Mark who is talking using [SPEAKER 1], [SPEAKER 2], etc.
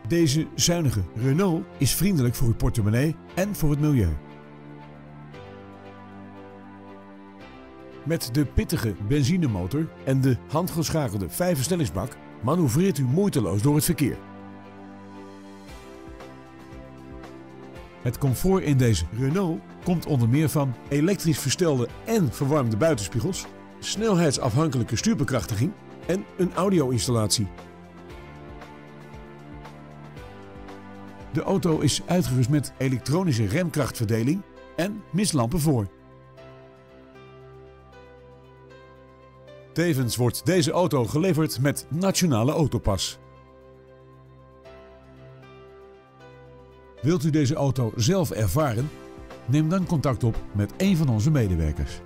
[SPEAKER 1] Deze zuinige Renault is vriendelijk voor uw portemonnee en voor het milieu. Met de pittige benzinemotor en de handgeschakelde 5-versnellingsbak manoeuvreert u moeiteloos door het verkeer. Het comfort in deze Renault komt onder meer van elektrisch verstelde en verwarmde buitenspiegels, snelheidsafhankelijke stuurbekrachtiging en een audio-installatie. De auto is uitgerust met elektronische remkrachtverdeling en mistlampen voor. Tevens wordt deze auto geleverd met Nationale Autopas. Wilt u deze auto zelf ervaren? Neem dan contact op met een van onze medewerkers.